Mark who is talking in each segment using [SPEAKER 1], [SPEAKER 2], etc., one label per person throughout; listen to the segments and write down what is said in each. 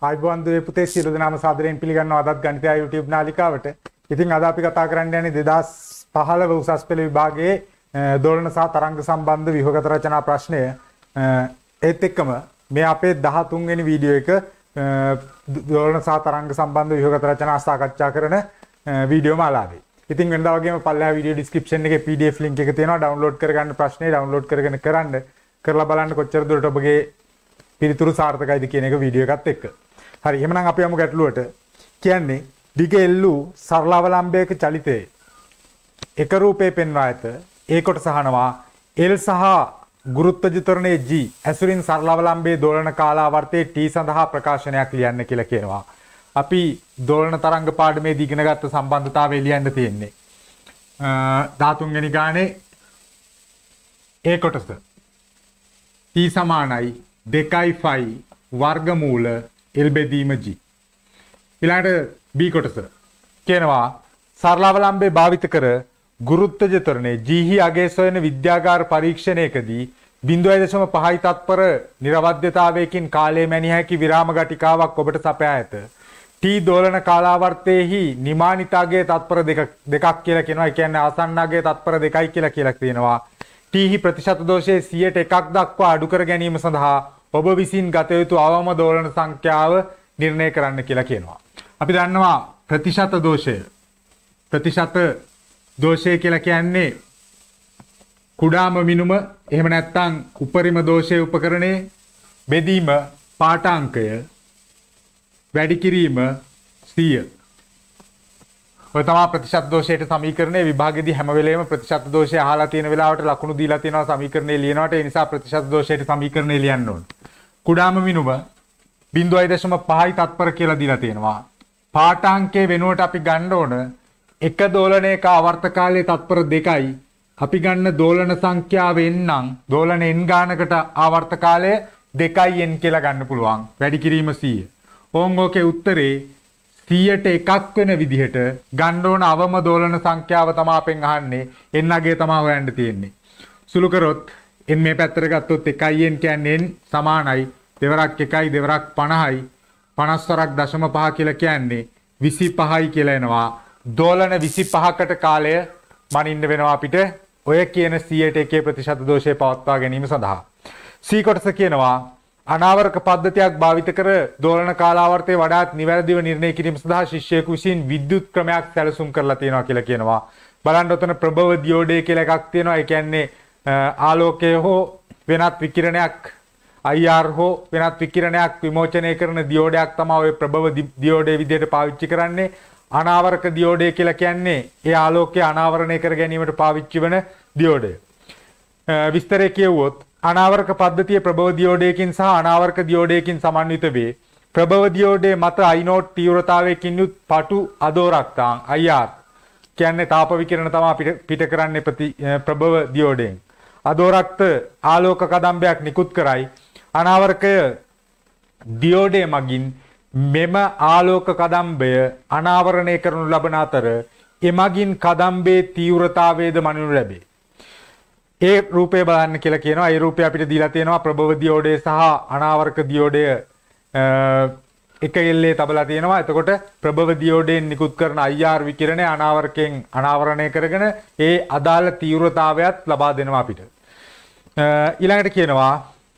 [SPEAKER 1] ආයිබෝන් දුවේ පුතේ සියලු දෙනාම සාදරයෙන් පිළිගන්නවා අදත් ගණිතය YouTube නාලිකාවට. ඉතින් අද අපි කතා කරන්න යන්නේ 2015 උසස් පෙළ විභාගයේ දෝලන සහ තරංග සම්බන්ධ ව්‍යුහගත රචනා ප්‍රශ්නය. ඒත් එක්කම මේ අපේ 13 වෙනි වීඩියෝ එක දෝලන සහ තරංග සම්බන්ධ ව්‍යුහගත රචනා සාකච්ඡා කරන වීඩියෝ මාලාවේ. ඉතින් වෙනදා වගේම පල්ලෙහා වීඩියෝ ඩිස්ක්‍රිප්ෂන් එකේ PDF link එක තියෙනවා. ඩවුන්ලෝඩ් කරගන්න ප්‍රශ්නේ ඩවුන්ලෝඩ් කරගෙන කරලා බලන්න කොච්චර දුරට ඔබගේ පිළිතුරු සාර්ථකයිද කියන එක වීඩියෝ එකත් එක්ක. හරි එහෙනම් අපි යමු ගැටලුවට. කියන්නේ දිග එල්ලු සරල අවලම්බයක චලිතයේ එක රූපේ පෙන්වා ඇත. ඒ කොට සහනවා L සහ ගුරුත්වජ ත්වරණයේ G ඇසුරින් සරල අවලම්බයේ දෝලන කාලාවර්තයේ T සඳහා ප්‍රකාශනයක් ලියන්න කියලා කියනවා. අපි දෝලන තරංග පාඩමේදී ඉගෙනගත්ත සම්බන්ධතාවය ලියන්න තියෙන්නේ. 13 වෙනි ගානේ ඒ කොටස T සමානයි 2යි වර්ගමූල L බෙදීම G. ඊළඟට B කොටස කියනවා සරල අවලම්බය භාවිත කර ගුරුත්වජ ත්වරණයේ G හි අගය සොයන විද්‍යාගාර පරීක්ෂණයකදී 0.5 තත්පර නිරවද්‍යතාවයකින් කාලය මැනිය හැකි විරාම ගටිකාවක් ඔබට සපයා ඇත. T දෝලන කාලාවර්තයේහි නිමානිතාගයේ තත්පර දෙකක් කියලා කියනවා. ඒ කියන්නේ ආසන්නාගයේ තත්පර 2යි කියලා කියනවා. T හි ප්‍රතිශත දෝෂයේ 100% දක්වා අඩු කර ගැනීම සඳහා ඔබ විසින් ගත යුතු අවම දෝලන සංඛ්‍යාව නිර්ණය කරන්න කියලා කියනවා. අපි දන්නවා ප්‍රතිශත දෝෂය. ප්‍රතිශත දෝෂය කියලා කියන්නේ කුඩාම මිනුම එහෙම නැත්නම් උපරිම දෝෂයේ උපකරණයේ බෙදීම පාඨාංකය වැඩි කිරීම 100. ඔය තමයි ප්‍රතිශත දෝෂයට සමීකරණය. විභාගෙදී හැම වෙලේම ප්‍රතිශත දෝෂය අහලා තියෙන වෙලාවට ලකුණු දීලා තියෙනවා සමීකරණය ලියනකොට. ඒ නිසා ප්‍රතිශත දෝෂයට සමීකරණය ලියන්න ඕන. කුඩාම මිනුම 0.5 තත්පර කියලා දීලා තියෙනවා. පාඨාංකයේ වෙනුවට අපි ගන්න ඕන එක දෝලනයක ආවර්ත කාලයේ තත්පර 2යි. අපි ගන්න දෝලන සංඛ්‍යාවෙන් නම් දෝලන n ගානකට ආවර්ත කාලය 2n කියලා ගන්න පුළුවන්. වැඩි කිරීම 100. ඕංගෝකේ උත්තරේ 100ට එකක් වෙන විදිහට ගන්න ඕන අවම දෝලන සංඛ්‍යාව තමයි අපෙන් අහන්නේ. n අගය තමයි හොයන්න තියෙන්නේ. සුළු කරොත් n මේ පැත්තට ගත්තොත් 1n කියන්නේ n සමානයි දෙවරක් 1යි දෙවරක් 50යි 50 වරක් 0.5 කියලා කියන්නේ 25යි කියලා එනවා. දෝලන 25කට කාලය මනින්න වෙනවා අපිට ඔය කියන 100ට 1 ප්‍රතිශත දෝෂය පවත්වා ගැනීම සඳහා. C කොටස කියනවා අනාවරක පද්ධතියක් භාවිත කර දෝලන කාලාවර්තයේ වඩාත් නිවැරදිව නිර්ණය කිරීම සඳහා ශිෂ්‍යයෙකු විසින් විද්‍යුත් ක්‍රමයක් සැලසුම් කරලා තියෙනවා කියලා කියනවා. බලන්න ඔතන ප්‍රභව දියෝඩය කියලා එකක් තියෙනවා. ඒ කියන්නේ ආලෝකය හෝ වෙනත් විකිරණයක් IR හෝ වෙනත් විකිරණයක් විමෝචනය කරන දියෝඩයක් තමයි ඔය ප්‍රභව දියෝඩය විදිහට පාවිච්චි කරන්නේ. අනාවරක දියෝඩය කියලා කියන්නේ ඒ ආලෝකය අනාවරණය කර ගැනීමට පාවිච්චි වන දියෝඩය. විස්තරය කියවුවොත් අනාවරක පද්ධතිය ප්‍රභව දියෝඩයකින් සහ අනාවරක දියෝඩයකින් සමන්විත වේ. ප්‍රභව දියෝඩයේ මත I0 තීව්‍රතාවයකින් යුත් පටු අදෝරක්තාන් IR කියන්නේ තාප විකිරණ තමයි පිට කරන්නේ ප්‍රභව දියෝඩයෙන්. අදෝරක්ත ආලෝක කදම්බයක් නිකුත් කරයි. අනාවරකය දියෝඩය මගින් මෙම ආලෝක කදම්බය අනාවරණය කරනු ලබන අතර එමගින් කදම්බේ තීව්‍රතාවයද මනිනු ලැබේ. ඒ රූපය බලන්න කියලා කියනවා. ඒ රූපය අපිට දීලා තියෙනවා ප්‍රභව දියෝඩය සහ අනාවරක දියෝඩය එක එල්ලේ තබලා තියෙනවා. එතකොට ප්‍රභව දියෝඩයෙන් නිකුත් කරන IR විකිරණය අනාවරකයෙන් අනාවරණය කරගෙන ඒ අදාළ තීව්‍රතාවයත් ලබා දෙනවා අපිට. ඊළඟට කියනවා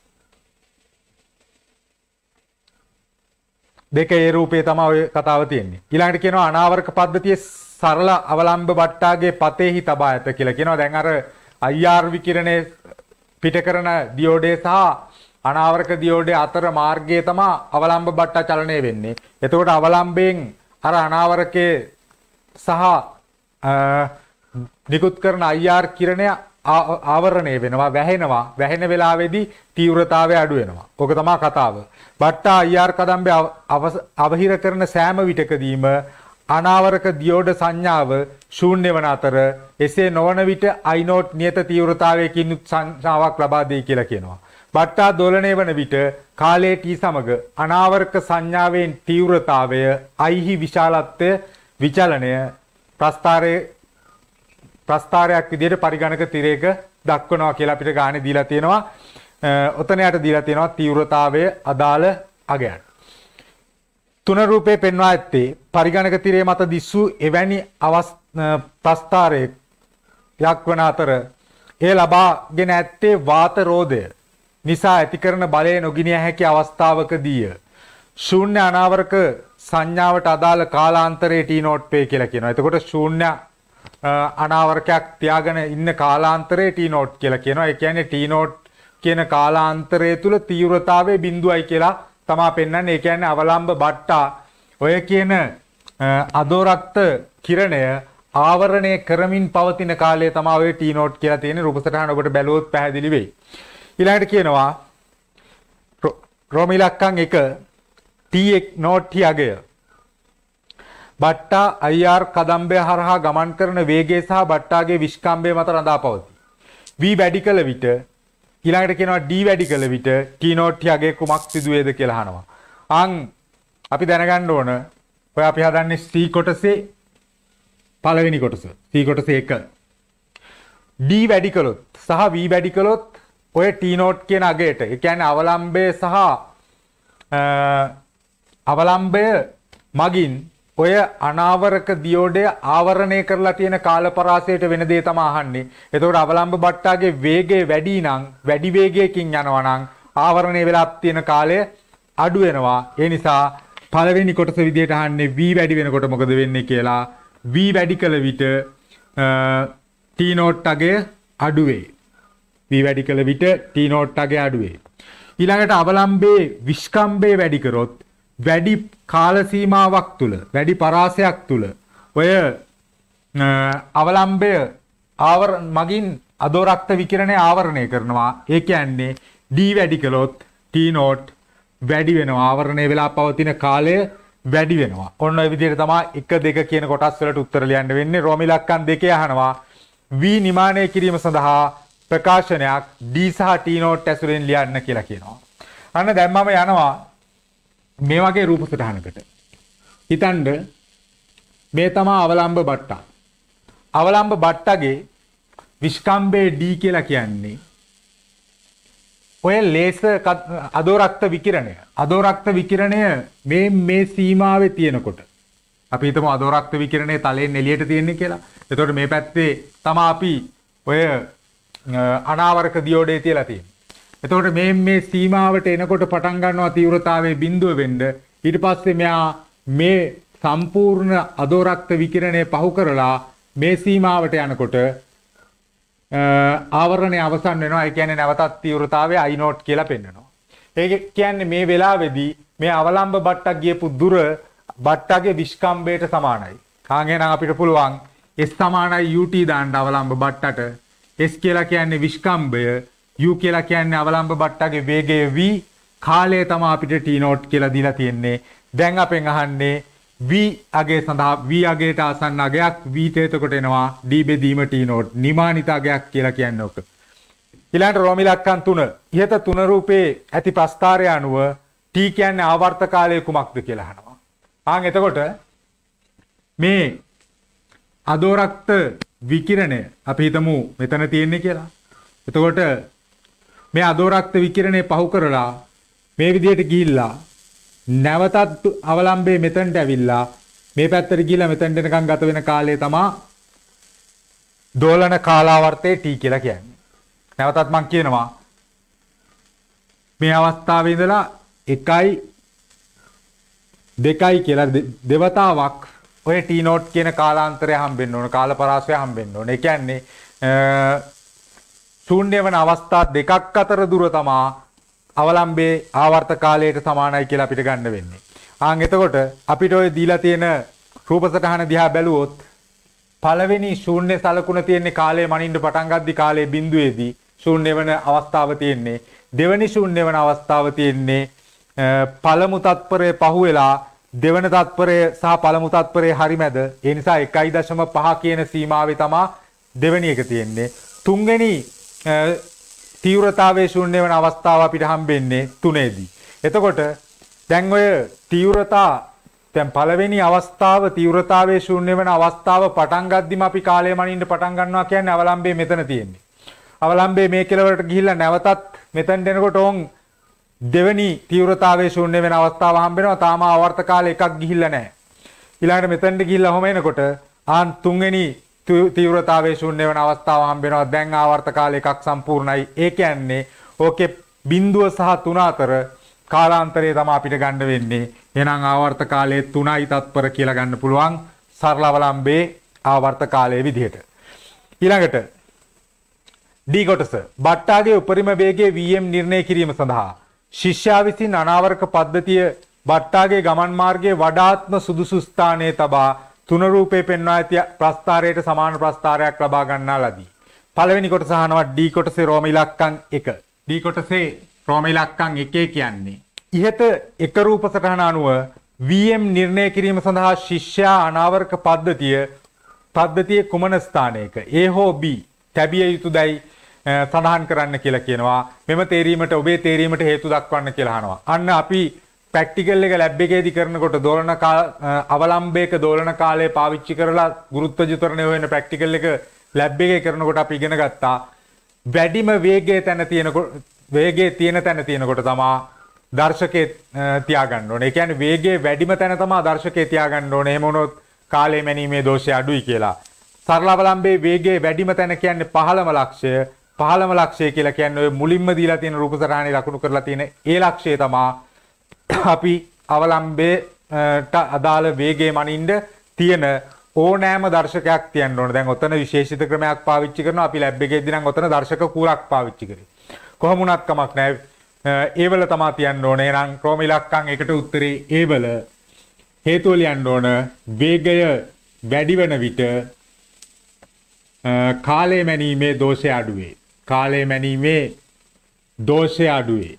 [SPEAKER 1] දෙක ඒ රූපේ තමයි ඔය කතාව තියෙන්නේ. ඊළඟට කියනවා අනාවරක පද්ධතියේ සරල අවලම්බ වට්ටාගේ පතේහි තබා ඇත කියලා කියනවා. දැන් අර IR විකිරණය පිට කරන දියෝඩය සහ අනාවරක දියෝඩය අතර මාර්ගයේ තමයි අවලම්බ බට්ටා චලනය වෙන්නේ. එතකොට අවලම්බයෙන් අර අනාවරකයේ සහ නිකුත් කරන IR කිරණය ආවරණය වෙනවා වැහෙනවා. වැහෙන වෙලාවේදී තීව්‍රතාවය අඩු වෙනවා. ඕක තමයි කතාව. බට්ටා IR කදම්බය අවහිර කරන සෑම විටකදීම අනාවරක දියෝඩ සංඥාව ශූන්‍ය වන අතර එසේ නොවන විට I0 නියත තීව්‍රතාවයකින් සංඥාවක් ලබා දෙයි කියලා කියනවා. බට්ටා දෝලණය වන විට කාලයේ T සමග අනාවරක සංඥාවෙන් තීව්‍රතාවය I හි විශාලත්වය විචලනය ප්‍රස්ථාරයක් විදිහට පරිගණක තිරයක දක්වනවා කියලා අපිට ගානේ දීලා තියෙනවා. ඔතන යට දීලා තියෙනවා තීව්‍රතාවය අදාළ අගයන්. තුන රූපේ පෙන්වා ඇත්තේ පරිගණක තිරයේ මත දිස්සු එවැනි ප්‍රස්ථාරයක් වන අතර එය ලබාගෙන ඇත්තේ වාත රෝධය නිසා ඇති කරන බලය නොගිනිය හැකි අවස්ථාවකදීය. ශූන්‍ය අනාවරක සංඥාවට අදාළ කාලාන්තරයේ T නෝට් පේ කියලා කියනවා. එතකොට ශූන්‍ය අනාවරකයක් තියාගෙන ඉන්න කාලාන්තරයේ T නෝට් කියලා කියනවා. ඒ කියන්නේ T නෝට් කියන කාලාන්තරය තුල තීව්‍රතාවයේ බිඳුවයි කියලා තමා පෙන්වන්නේ. ඒ කියන්නේ අවලම්බ බට්ටා ඔය කියන අදෝරක්ත කිරණය ආවරණය කරමින් පවතින කාලය තමයි ඔය T නෝට් කියලා තියෙන රූප සටහන ඔබට බැලුවොත් පැහැදිලි වෙයි. ඊළඟට කියනවා රෝම ඉලක්කම් 1 T නෝට් අගය බට්ටා IR කදම්බය හරහා ගමන් කරන වේගය සහ බට්ටාගේ විස්කම්භය මත රඳා පවතී. V වැඩි කළ විට ඊළඟට කියනවා D වැඩි කළ විට T නෝට් අගය කුමක් සිදු වේද කියලා අහනවා. අපි දැනගන්න ඕන ඔය අපි හදන්නේ C කොටසේ පළවෙනි කොටස. C කොටසේ 1. D වැඩි කළොත් සහ V වැඩි කළොත් ඔය T නෝට් කියන අගයට ඒ කියන්නේ අවලම්බය සහ අවලම්බය මගින් ඔය අනාවරක දියෝඩය ආවරණය කරලා තියෙන කාලපරාසයට වෙන දේ තමයි අහන්නේ. එතකොට අවලම්බ බට්ටාගේ වේගය වැඩි නම් වැඩි වේගයකින් යනවා නම් ආවරණය වෙලා තියෙන කාලය අඩු වෙනවා. ඒ නිසා පළවෙනි කොටස විදියට අහන්නේ V වැඩි වෙනකොට මොකද වෙන්නේ කියලා. V වැඩි කළ විට T නෝට් අගය අඩු වේ. V වැඩි කළ විට T නෝට් අගය අඩු වේ. ඊළඟට අවලම්බේ විස්කම්භය වැඩි කරොත් වැඩි කාල සීමාවක් තුල වැඩි පරාසයක් තුල ඔය අවලම්බය මගින් අදෝරක්ත විකිරණය ආවරණය කරනවා. ඒ කියන්නේ D වැඩි කළොත් T නෝට් වැඩි වෙනවා. ආවරණය වෙලා පවතින කාලය වැඩි වෙනවා. ඔන්න ඔය විදිහට තමයි 1 2 කියන කොටස් වලට උත්තර ලියන්න වෙන්නේ. රෝම ඉලක්කම් 2 අහනවා V නිමානය කිරීම සඳහා ප්‍රකාශනයක් D සහ T නෝට් ඇසුරෙන් ලියන්න කියලා කියනවා. අන්න දැන් මම යනවා මේ වගේ රූප සටහනකට. හිතන්න මේ තමයි අවලම්බ බට්ටා. අවලම්බ බට්ටගේ විස්කම්භයේ D කියලා කියන්නේ ඔය ලේසර් අදෝරක්ත විකිරණය. අදෝරක්ත විකිරණය මේ සීමාවේ තියෙනකොට අපි හිතමු අදෝරක්ත විකිරණය තලයෙන් එළියට තියෙන්නේ කියලා. එතකොට මේ පැත්තේ තමයි අපි ඔය අනාවරක දියෝඩේ තියලා තියෙන්නේ. එතකොට මේ සීමාවට එනකොට පටන් ගන්නවා තීව්‍රතාවයේ බිඳුව වෙන්න. ඊට පස්සේ මෙයා මේ සම්පූර්ණ අදෝරක්ත විකිරණය පහු කරලා මේ සීමාවට යනකොට ආවරණය අවසන් වෙනවා. ඒ කියන්නේ නැවතත් තීව්‍රතාවය I නෝට් කියලා පෙන්වනවා. ඒ කියන්නේ මේ වෙලාවේදී මේ අවලම්බ බට්ටක් ගියපු දුර බට්ටගේ විස්කම්භයට සමානයි. එහෙනම් අපිට පුළුවන් S සමානයි UT දාන්න අවලම්බ බට්ටට. S කියලා කියන්නේ විස්කම්භය, U කියලා කියන්නේ අවලම්බ බට්ටගේ වේගය V, කාලය තමයි අපිට T නෝට් කියලා දීලා තියෙන්නේ. දැන් අපෙන් අහන්නේ V අගය සඳහා V අගයට ආසන්න අගයක් V ට එතකොට එනවා D බෙදීම T නෝට් නිමානිත අගයක් කියලා කියන්නේ ඔක. ඊළඟට රෝම ඉලක්කම් 3. ඉහත තුන රූපේ ඇති ප්‍රස්ථාරය අනුව T කියන්නේ ආවර්ත කාලය කුමක්ද කියලා අහනවා. එතකොට මේ අදෝරක්ත විකිරණය අපි හිතමු මෙතන තියෙන්නේ කියලා. එතකොට මේ අදෝරක්ත විකිරණය පහු කරලා මේ විදිහට ගිහිල්ලා නැවතත් අවලම්බේ මෙතනට ඇවිල්ලා මේ පැත්තට ගිහිල්ලා මෙතනට එනකන් ගත වෙන කාලය තමයි දෝලන කාලාවර්තයේ T කියලා කියන්නේ. නැවතත් මම කියනවා මේ අවස්ථාවේ ඉඳලා 1යි 2යි කියලා දෙවතාවක් ඔය T නෝට් කියන කාලාන්තරය හම්බෙන්න ඕන, කාලපරාසය හම්බෙන්න ඕන. ඒ කියන්නේ ශූන්‍ය වන අවස්ථා දෙකක් අතර දුර තමා අවලම්බේ ආවර්ත කාලයට සමානයි කියලා අපිට ගන්න වෙන්නේ. එතකොට අපිට ඔය දීලා තියෙන රූප සටහන දිහා බැලුවොත් පළවෙනි ශූන්‍ය සලකුණ තියෙන්නේ කාලය මනින්න පටන් ගද්දි කාලයේ බිඳුවේදී ශූන්‍ය වෙන අවස්ථාව තියෙන්නේ. දෙවෙනි ශූන්‍ය වෙන අවස්ථාව තියෙන්නේ පළමු තත්පරය පහුවෙලා දෙවන තත්පරය සහ පළමු තත්පරයේ හරිමැද. ඒ නිසා 1.5 කියන සීමාවේ තමයි දෙවෙනි එක තියෙන්නේ. තුන්වෙනි තීව්‍රතාවයේ ශූන්‍ය වෙන අවස්ථාව අපිට හම්බෙන්නේ 3ේදී. එතකොට දැන් ඔය තීව්‍රතා දැන් පළවෙනි අවස්ථාව තීව්‍රතාවයේ ශූන්‍ය වෙන අවස්ථාව පටන් ගද්දිම අපි කාලය මනින්න පටන් ගන්නවා කියන්නේ අවලම්බේ මෙතන තියෙන්නේ. අවලම්බේ මේ කෙලවරට ගිහිල්ලා නැවතත් මෙතෙන් දෙනකොට ඕන් දෙවෙනි තීව්‍රතාවයේ ශූන්‍ය වෙන අවස්ථාව හම්බ වෙනවා. තාම ආවර්ත කාලය එකක් ගිහිල්ලා නැහැ. ඊළඟට මෙතනට ගිහිල්ලා ඔහම එනකොට ආන් තුන්වෙනි තීව්‍රතාවයේ ශූන්‍ය වෙන අවස්ථාව හම්බ වෙනවා. දැන් ආවර්ත කාලය එකක් සම්පූර්ණයි. ඒ කියන්නේ ඕකේ බිඳුව සහ 3 අතර කාලාන්තරය තමයි අපිට ගන්න වෙන්නේ. එහෙනම් ආවර්ත කාලයේ 3යි තත්පර කියලා ගන්න පුළුවන් සරල අවලම්බේ ආවර්ත කාලයේ විදිහට. ඊළඟට D කොටස බට්ටාගේ උපරිම වේගයේ Vm නිර්ණය කිරීම සඳහා ශිෂ්‍යයා විසින් අනාවරක පද්ධතිය බට්ටාගේ ගමන් මාර්ගයේ වඩාත්ම සුදුසු ස්ථානයේ තබා තුන රූපේ පෙන්වා ඇති ප්‍රස්ථාරයට සමාන ප්‍රස්ථාරයක් ලබා ගන්නා ලදී. පළවෙනි කොටස අහනවා D කොටසේ රෝම ඉලක්කම් 1. D කොටසේ රෝම ඉලක්කම් 1 කියන්නේ ඉහත එක රූප සටහන අනුව Vm නිර්ණය කිරීම සඳහා ශිෂ්‍යයා අනාවරක පද්ධතියේ කුමන ස්ථානයක A හෝ B තැබිය යුතුදයි සඳහන් කරන්න කියලා කියනවා. මෙම තේරීමට ඔබේ තේරීමට හේතු දක්වන්න කියලා අහනවා. අන්න අපි ප්‍රැක්ටිකල් එක ලැබ් එකේදී කරනකොට දෝලන අවලම්බයක දෝලන කාලය පාවිච්චි කරලා ගුරුත්වාකර්ෂණ ත්වරණය හොයන ප්‍රැක්ටිකල් එක ලැබ් එකේ කරනකොට අපි ඉගෙන ගත්තා වැඩිම වේගයේ තියෙන තැන තියෙනකොට තමයි දර්ශකේ තියාගන්න ඕනේ. ඒ කියන්නේ වේගයේ වැඩිම තැන තමයි දර්ශකේ තියාගන්න ඕනේ. එහෙම වුණොත් කාලය මැනීමේ දෝෂය අඩුයි කියලා. සරල අවලම්බයේ වේගයේ වැඩිම තැන කියන්නේ 15ම ලක්ෂය. 15ම ලක්ෂය කියලා කියන්නේ ඔය මුලින්ම දීලා තියෙන රූප සටහනේ ලකුණු කරලා තියෙන ඒ ලක්ෂය තමයි අපි අවලම්බේට අදාළ වේගයේ මනින්න තියෙන ඕනෑම දර්ශකයක් තියන්න ඕන. දැන් ඔතන විශේෂිත ක්‍රමයක් පාවිච්චි කරනවා. අපි ලැබ් එකේදී නම් ඔතන දර්ශක කූරක් පාවිච්චි කරේ. කොහොම වුණත් කමක් නැහැ. ඒවල තමයි තියන්න ඕනේ. එහෙනම් ක්‍රම ඉලක්කම් 1ට උත්තරේ ඒවල හේතුව ලියන්න ඕන. වේගය වැඩි වෙන විට කාලය මැනීමේ දෝෂය අඩු වේ. කාලය මැනීමේ දෝෂය අඩු වේ.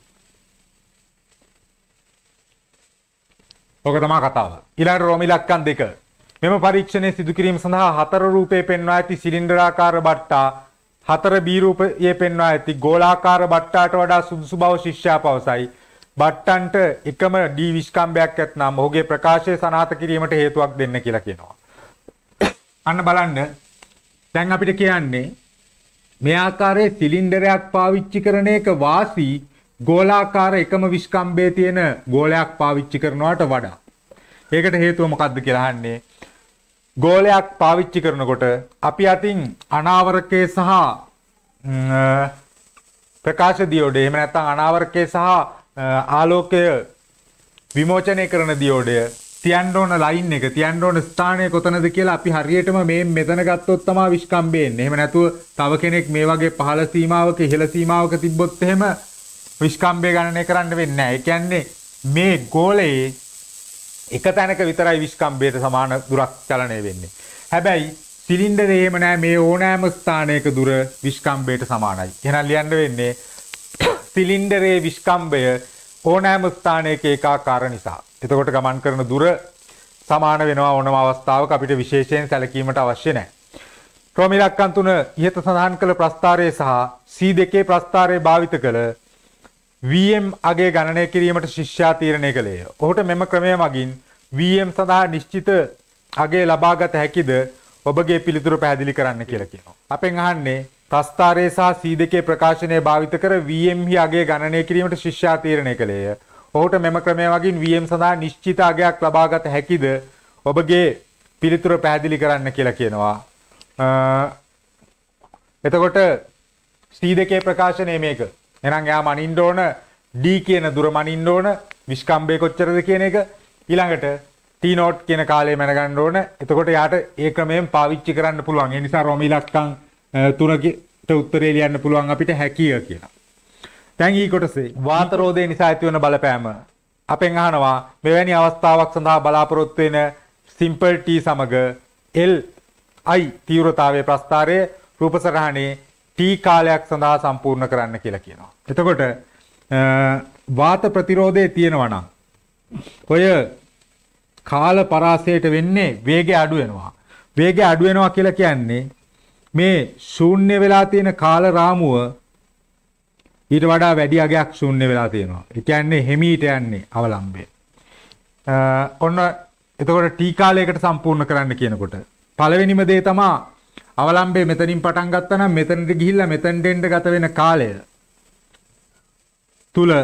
[SPEAKER 1] ඔක තමයි කතාව. ඊළඟ රෝම ඉලක්කම් 2. මෙම පරීක්ෂණය සිදු කිරීම සඳහා හතර රූපේ පෙන්වා ඇති සිලින්ඩරාකාර බට්ටා හතර B රූපයේ පෙන්වා ඇති ගෝලාකාර බට්ටාට වඩා සුදුසු බව ශිෂ්‍යයා පවසයි. බට්ටන්ට එකම D විස්කම්බයක් ඇතනම් ඔහුගේ ප්‍රකාශය සනාථ කිරීමට හේතුවක් දෙන්න කියලා කියනවා. අන්න බලන්න. දැන් අපිට කියන්නේ මේ ආකාරයේ සිලින්ඩරයක් පාවිච්චි කරන එක වාසි ගෝලාකාර එකම විස්කම්බයේ තියෙන ගෝලයක් පාවිච්චි කරනවට වඩා. ඒකට හේතුව මොකක්ද කියලා අහන්නේ. ගෝලයක් පාවිච්චි කරනකොට අපි අතින් අනාවරකයේ සහ ප්‍රකාශ දියෝඩය එහෙම නැත්නම් අනාවරකයේ සහ ආලෝකය විමෝචනය කරන දියෝඩය තියන්න ඕන ලයින් එක තියන්න ඕන ස්ථානය කොතනද කියලා අපි හරියටම මේ මෙතන ගත්තොත් තමයි විස්කම්බේ එන්නේ. එහෙම නැතුව තව කෙනෙක් මේ වගේ පහළ සීමාවක ඉහළ සීමාවක තිබ්බොත් එහෙම විස්කම්බේ ගණනය කරන්න වෙන්නේ නැහැ. ඒ කියන්නේ මේ ගෝලයේ එක තැනක විතරයි විස්කම්බයට සමාන දුරක් චලනය වෙන්නේ. හැබැයි සිලින්ඩරේ එහෙම නැහැ. මේ ඕනෑම ස්ථානයක දුර විස්කම්බයට සමානයි. එහෙනම් ලියන්න වෙන්නේ සිලින්ඩරේ විස්කම්බය ඕනෑම ස්ථානයක ඒකාකාර නිසා. එතකොට ගමන් කරන දුර සමාන වෙනවා ඕනම අවස්ථාවක අපිට විශේෂයෙන් සැලකීමට අවශ්‍ය නැහැ. ක්‍රම ඉලක්කම් 3 ඉහත සඳහන් කළ ප්‍රස්ථාරයේ සහ C2 ප්‍රස්ථාරයේ භාවිත කළ Vm අගය ගණනය කිරීමට ශිෂ්‍යයා තීරණය කළේය. ඔහුට මෙම ක්‍රමය මගින් Vm සඳහා නිශ්චිත අගය ලබාගත හැකිද? ඔබගේ පිළිතුර පැහැදිලි කරන්න කියලා කියනවා. අපෙන් අහන්නේ ප්‍රස්ථාරයේ සහ C2 ප්‍රකාශනය භාවිත කර Vm හි අගය ගණනය කිරීමට ශිෂ්‍යයා තීරණය කළේය. ඔහුට මෙම ක්‍රමය මගින් Vm සඳහා නිශ්චිත අගයක් ලබාගත හැකිද? ඔබගේ පිළිතුර පැහැදිලි කරන්න කියලා කියනවා. එතකොට C2 ප්‍රකාශනය මේක. එහෙනම් එයා මනින්න ඕන D කියන දුර මනින්න ඕන විස්කම්බේ කොච්චරද කියන එක. ඊළඟට T නෝට් කියන කාලය මැනගන්න ඕන. එතකොට යාට ඒ ක්‍රමයෙන් පාවිච්චි කරන්න පුළුවන්. ඒ නිසා රෝම ඉලක්කම් 3ට උත්තරේ ලියන්න පුළුවන් අපිට හැකිය කියලා. දැන් ඊ කොටසේ වාත රෝධය නිසා ඇතිවන බලපෑම අපෙන් අහනවා මෙවැනි අවස්ථාවක් සඳහා බලාපොරොත්තු වෙන සිම්පල් T සමග L I තීව්‍රතාවයේ ප්‍රස්ථාරයේ රූප සටහනේ T කාලයක් සඳහා සම්පූර්ණ කරන්න කියලා කියනවා. එතකොට වාත ප්‍රතිරෝධය තියෙනවා නම් ඔය කාල පරාසයට වෙන්නේ වේගය අඩු වෙනවා. වේගය අඩු වෙනවා කියලා කියන්නේ මේ ශූන්‍ය වෙලා තියෙන කාල රාමුව ඊට වඩා වැඩි අගයක් ශූන්‍ය වෙලා තියෙනවා. ඒ කියන්නේ හිමීට යන්නේ අවලම්බය. ඔන්න එතකොට T කාලයකට සම්පූර්ණ කරන්න කියනකොට පළවෙනිම දේ තමයි අවලම්බය මෙතනින් පටන් ගත්තා නම් මෙතනට ගිහිල්ලා මෙතෙන්ට එන්න ගත වෙන කාලය තුල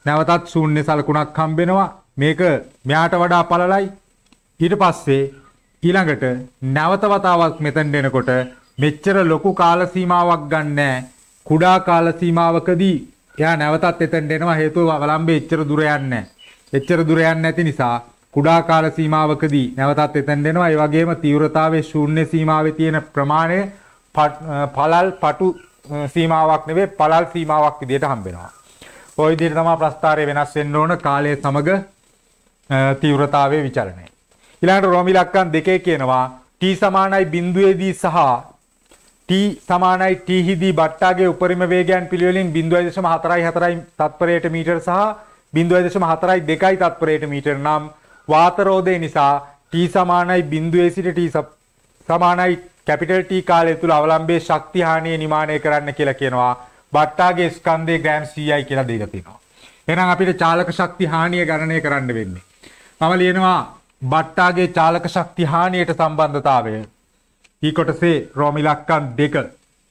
[SPEAKER 1] නැවතත් ශූන්‍ය සලකුණක් හම්බෙනවා. මේක මෙයාට වඩා පළලයි. ඊට පස්සේ ඊළඟට නැවත වතාවක් මෙතෙන් දෙනකොට මෙච්චර ලොකු කාල සීමාවක් ගන්නෑ. කුඩා කාල සීමාවකදී එයා නැවතත් එතෙන් දෙනවා. හේතුව අවලම්බේ එච්චර දුර යන්නේ නැහැ. එච්චර දුර යන්නේ නැති නිසා කුඩා කාල සීමාවකදී නැවතත් එතෙන් දෙනවා. ඒ වගේම තීව්‍රතාවයේ ශූන්‍ය සීමාවේ තියෙන ප්‍රමාණය පළල් පටු සීමාවක් නෙවෙයි පළල් සීමාවක් විදිහට හම්බෙනවා. ওই විදිහට තමයි ප්‍රස්ථාරය වෙනස් වෙන්න ඕන කාලය සමග තීව්‍රතාවයේ විචලනය. ඊළඟට රෝමි ඉලක්කම් දෙකේ කියනවා t සමානයි බිඳුවේදී සහ t සමානයි t හිදී බට්ටාගේ උපරිම වේගයන් පිළිවෙලින් 0.44 තත්පරයට මීටර සහ 0.42 තත්පරයට මීටර නම් වාත රෝධය නිසා t සමානයි බිඳුවේ සිට t සමානයි කැපිටල් T කාලය තුල අවලම්බයේ ශක්ති හානිය නිමානය කරන්න කියලා කියනවා. බට්ටාගේ ස්කන්ධයේ ග්‍රෑම් CI කියලා දීලා තියෙනවා. එහෙනම් අපිට චාලක ශක්ති හානිය ගණනය කරන්න වෙන්නේ. මම ලියනවා බට්ටාගේ චාලක ශක්ති හානියට සම්බන්ධතාවය. ඊ කොටසේ රෝම ඉලක්කම් 2.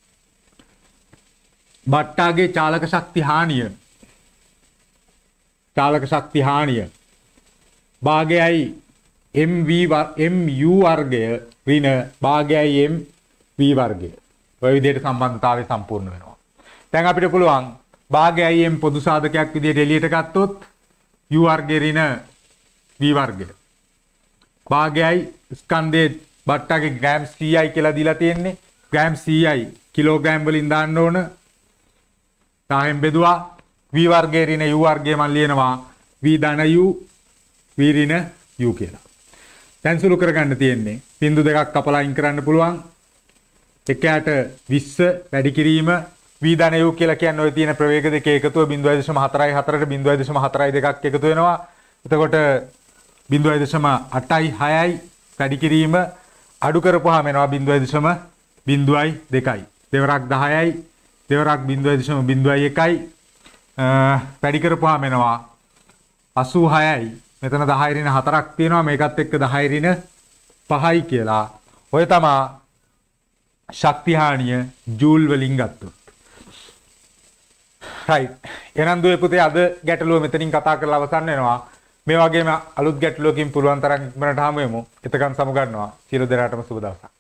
[SPEAKER 1] බට්ටාගේ චාලක ශක්ති හානිය භාගයයි mu වර්ගය ඍණ භාගයයි mv වර්ගය. ඔය විදිහට සම්බන්ධතාවය සම්පූර්ණ වෙනවා. දැන් අපිට පුළුවන් භාගයයි m පොදු සාධකයක් විදිහට එළියට ගත්තොත් u වර්ගය ඍණ v වර්ගය. භාගයයි ස්කන්ධයේ බට්ටාගේ ග්‍රෑම් CI කියලා දීලා තියෙන්නේ. ග්‍රෑම් CI කිලෝග්‍රෑම් වලින් දාන්න ඕන. 10න් බෙදුවා v වර්ගයේ ඍණ u වර්ගය මම ලියනවා v ධන u v ඍණ u කියලා. දැන් සුළු කරගන්න තියෙන්නේ බිංදු දෙකක් කපලා අයින් කරන්න පුළුවන්. එකයට 20 වැඩි කිරීම v ධන u කියලා කියන්නේ ඔය තියෙන ප්‍රවේග දෙකේ එකතුව 0.44ට 0.42ක් එකතු වෙනවා. එතකොට 0.86යි වැඩි කිරීම අඩු කරපුවාම එනවා 0.02යි. දෙවරක් 10යි දෙවරක් 0.01යි වැඩි කරපුවාම එනවා 86යි. මෙතන 10 ඍණ 4ක් තියෙනවා. මේකත් එක්ක 10 ඍණ 5යි කියලා. ඔය තමයි ශක්ති හානිය ජූල් වලින් ගත්තොත්. right. එහෙනම් දුවේ පුතේ අද ගැටලුව මෙතනින් කතා කරලා අවසන් වෙනවා. මේ වගේම අලුත් ගැටලුවකින් පුළුවන් තරම් ඉක්මනට හමු වෙමු. එතකන් සමු ගන්නවා. සියලු දෙනාටම සුබ දවසක්.